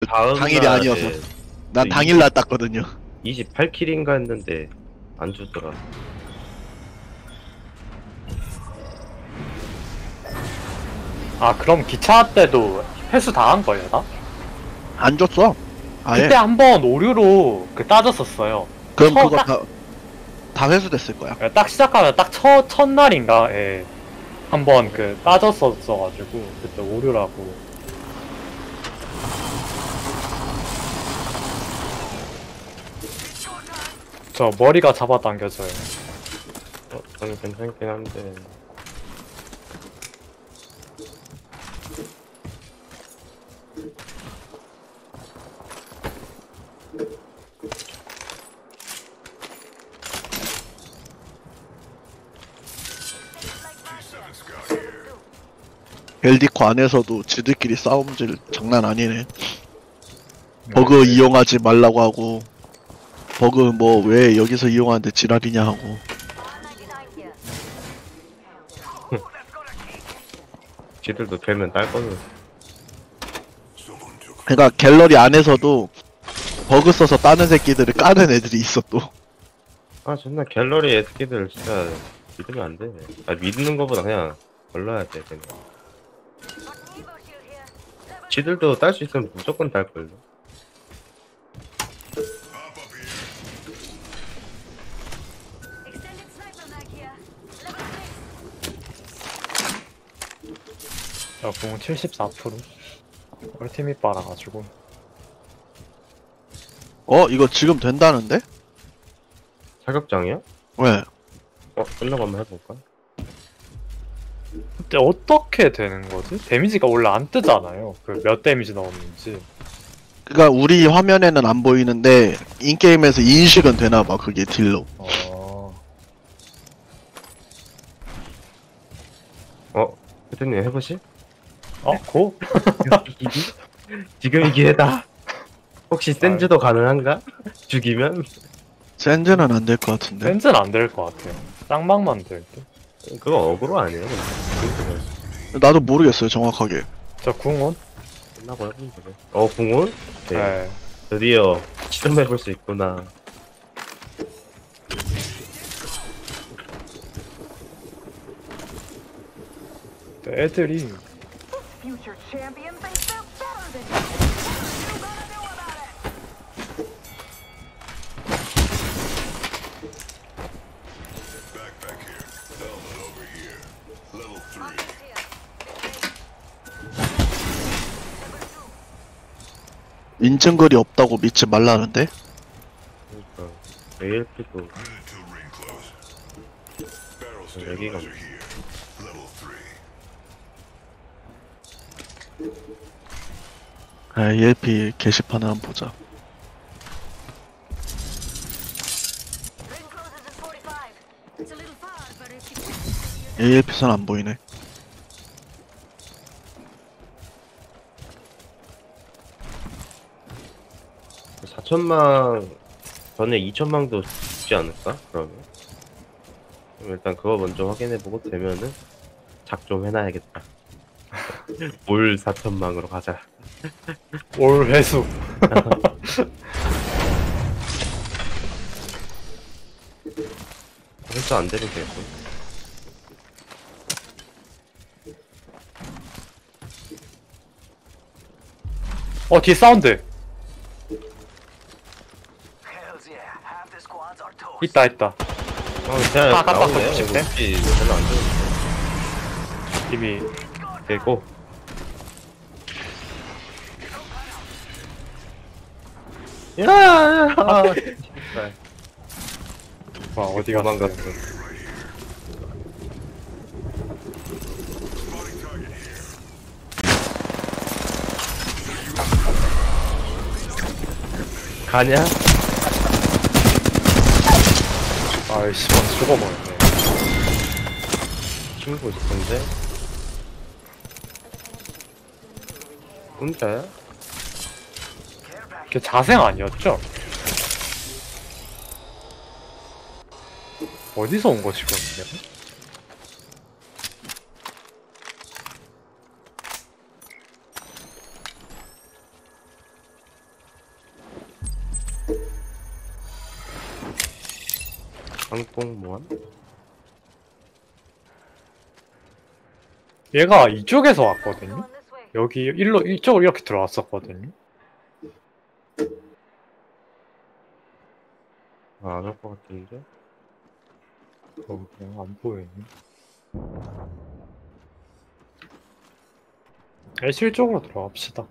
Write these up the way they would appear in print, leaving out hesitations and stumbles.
다음 당일이 아니어서. 날에 난 그 당일날 땄거든요. 28킬인가 했는데 안 주더라. 아, 그럼 기차 때도 회수 당한 거예요, 나? 안 줬어. 아예. 그때 한번 오류로 그 따졌었어요. 그럼 처- 그거 딱- 다 회수됐을 거야. 딱 시작하면 딱 첫날인가, 예. 한번 그 따졌었어가지고, 그때 오류라고. 저 머리가 잡아당겨져요. 저는 괜찮긴 한데. 벨디코 안에서도 지들끼리 싸움질 장난 아니네. 버그 이용하지 말라고 하고, 버그 뭐 왜 여기서 이용하는데 지랄이냐 하고. 지들도 되면 딸 거는. 그러니까 갤러리 안에서도 버그 써서 따는 새끼들을 까는 애들이 있어 또. 아 존나 갤러리 애스키들 진짜 믿으면 안 돼. 아 믿는 거보다 그냥 걸러야 돼. 그냥. 지들도 딸 수 있으면 무조건 딸 걸요. 공 74%. 얼티밋 빨아가지고. 이거 지금 된다는데? 자격장이야? 왜? 끝나고 한번 해볼까? 근데 어떻게 되는 거지? 데미지가 원래 안 뜨잖아요. 그 몇 데미지 넣었는지. 그니까 우리 화면에는 안 보이는데 인게임에서 인식은 되나봐 그게 딜로. 대표님 해보실? 고? 지금이 기회다. 혹시 센즈도 가능한가? 죽이면? 센즈는 안 될 것 같은데. 센즈는 안 될 것 같아요. 쌍방만 될 듯. 그거 어그로 아니에요? 나도 모르겠어요 정확하게. 저 궁원? 끝나고 해보면 되네. 궁원? 네. 드디어 실험해볼 수 있구나. 애들이 Future champion thinks they're better than you. You gotta do about it. Backpack here. Helmet over here. Level 3. 인증글이 없다고 믿지 말라는데? 그러니까 ALP도 Unit to ring close. Barrel 여기가 stabilizer here. Level 3. ELP 게시판을 한번 보자. Ring closes in 45. It's a little far, but if you ELP선 안 보이네. 그 4천망 전에 2천망도 죽지 않을까? 그러면 일단 그거 먼저 확인해보고 되면은 작 좀 해놔야겠다. 올 4천망으로 가자. 올 회수. 그래서 안 되면 되고. 뒤 사운드. 있다. 그냥 아, 깜빡 나오네. 90대? 혹시 별로 안 좋은. 이미 되고. 야, 와 어디 갔어? 도망갔어. 가냐? 아이씨, 죽어버렸네. 친구 싶은데? 혼자야? 걔 자생 아니었죠? 어디서 온 거지, 그럼? 항공모함? 얘가 이쪽에서 왔거든요. 여기 일로 이쪽으로 이렇게 들어왔었거든요. 아, 안 올 것 같은데? 그냥 안 보이네. 애실 쪽으로 들어갑시다.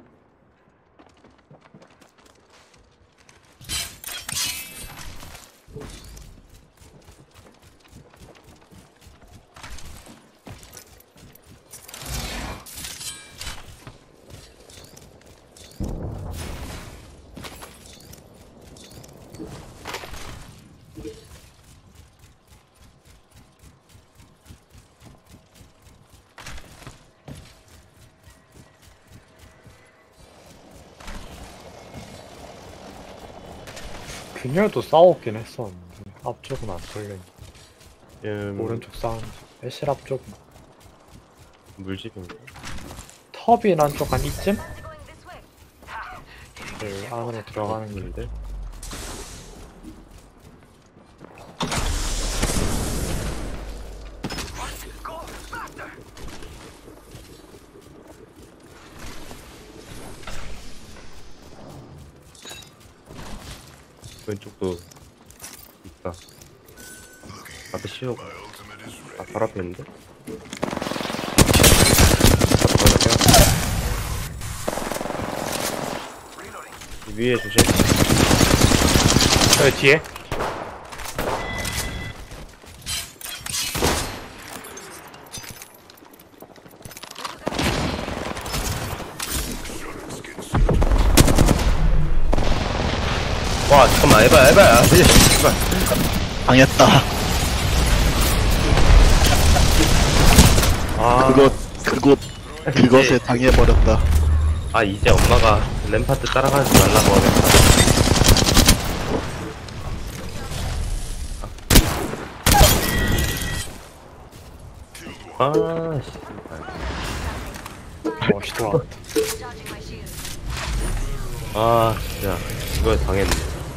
균열도 싸웠긴 했었는데 앞쪽은 안 털려있네. 오른쪽 사운드 애실 앞쪽은 물집인가? 터빈 한쪽 한 이쯤? 네, 안으로 들어가는 길인데. 길인데? 왼쪽도 있다. 앞에 씌우고. My ultimate is ready. 아, 바로 앞에 있는데? 이 위에 조심. 여기 뒤에 와, 잠깐만, 에바야. 씨발. 당했다. 아, 그것에 당해버렸다. 아, 이제 엄마가 램파트 따라가지 말라고 하겠다. 아, 씨발. 멋있더라. 아, 진짜. 이거 당했네.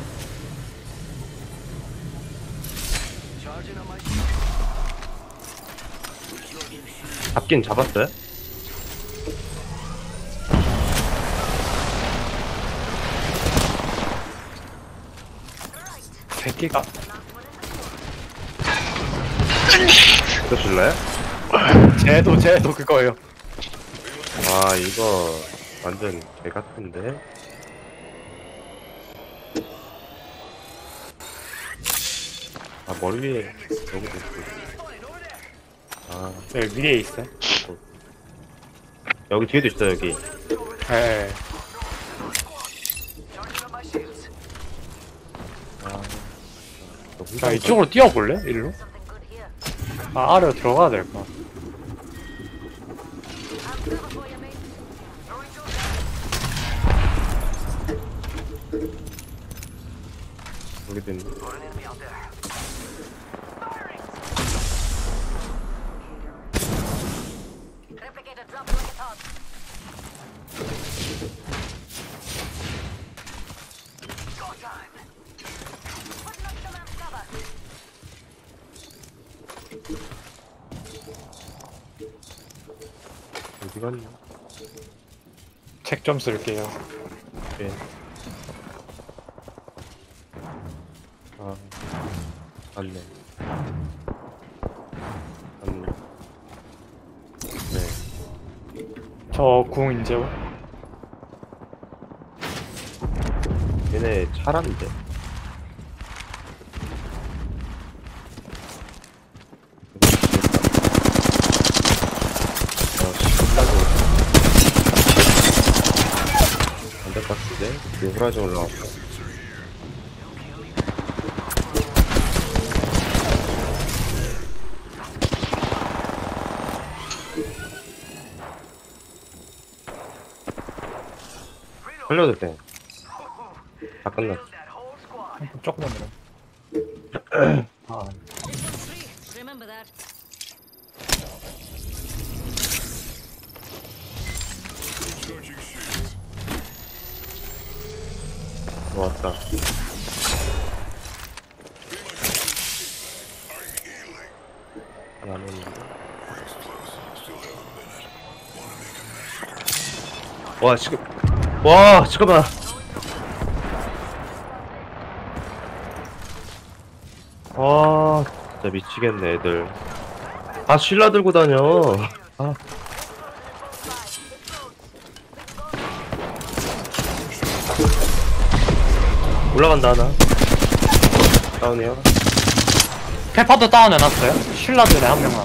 잡긴 잡았어요? 새끼가 이거 줄래요? 쟤도 그거예요. 아, 이거 완전 개 같은데? 아, 머리 위에 여기도 있고. 아, 여기 위에 있어요. 여기 뒤에도 있어, 여기. 예. 자, 이쪽으로 뛰어볼래? 일로? 아, 아래로 들어가야 될까? 여기도 있네. 어디 갔냐? 책 좀 쓸게요. 네. 아, 맞네. 맞네. 네. 저 궁 이제 얘네 차란데? 안 될 것 같은데? 그 호라이즌 올라왔어. 살려도 돼. 다 끝났어. 조금만 더. 아, Remember that. Charging shields. 왔다. 와 지금 와 잠깐만. 와 진짜 미치겠네 애들. 아 신라 들고 다녀. 아. 올라간다 하나. 다운이요. 페퍼도 다운해놨어요. 신라들에 한 명만.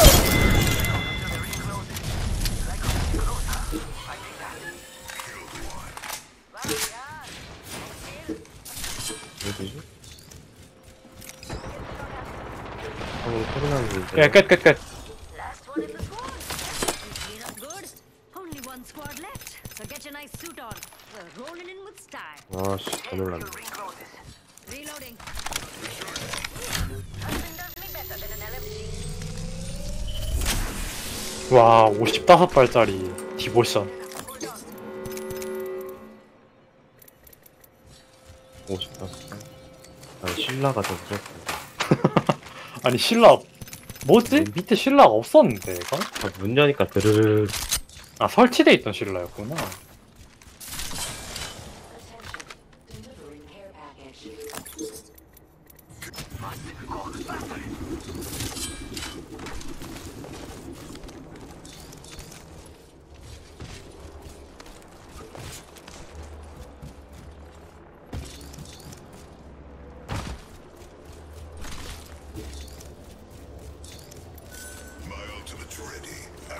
어디지? 방금 소리 나는 게 예, 있는데. 끝. Last one in the squad. You clean up good. Only one squad left. So get your nice suit on. We're rolling in with style. 아씨 더 놀랐네. Reloading. 와, 55발짜리 디보션. 50다. 난 신라가 더 무섭다. 아니, 신라, 뭐지? 밑에 신라가 없었는데, 이거? 아, 문 여니까 드르르. 아, 설치돼 있던 신라였구나. My ultimate's ready.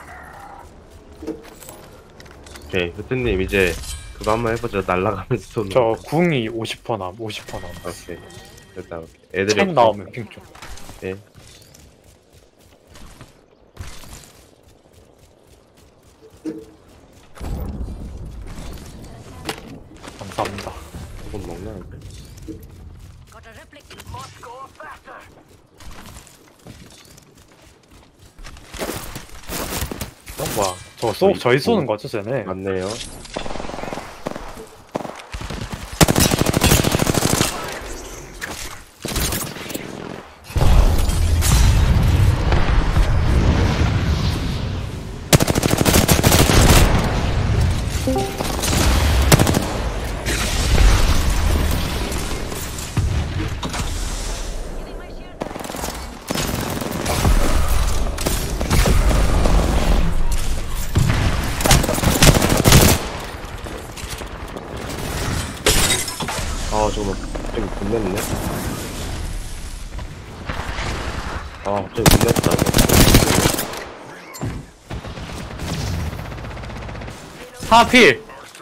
오케이 흐트님 이제 그거 한번 해보자. 날라가면서 쏘는 저 거. 궁이 50%남, 50%남. 오케이 일단 오케이. 애들이 책 없어. 나오면 핑 좀. 오케이. 감사합니다. 조금 먹나 이제? Got a replica. 뭐야. 저희 쏘는 거죠, 쟤네? 맞네요. 아 잠깐만 갑자기 겁냈네. 아 갑자기 겁냈다. 하필!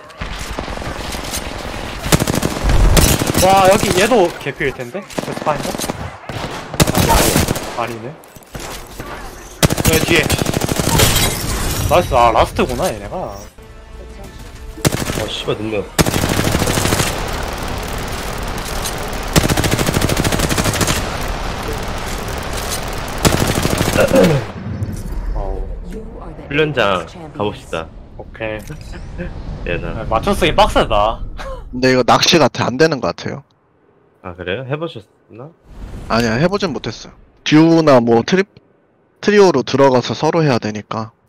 와, 여기 얘도 개피일 텐데? 스파인가? 아니네. 여기 뒤에. 나이스, 아, 라스트구나, 얘네가. 아 씨발 늦네. 어우, 훈련장 가봅시다. 오케이. 얘나. 맞춰 쓰기 빡세다. 근데 이거 낚시 같아. 안 되는 것 같아요. 아 그래요? 해보셨나? 아니야, 해보진 못했어요. 듀오나 뭐 트리오로 들어가서 서로 해야 되니까.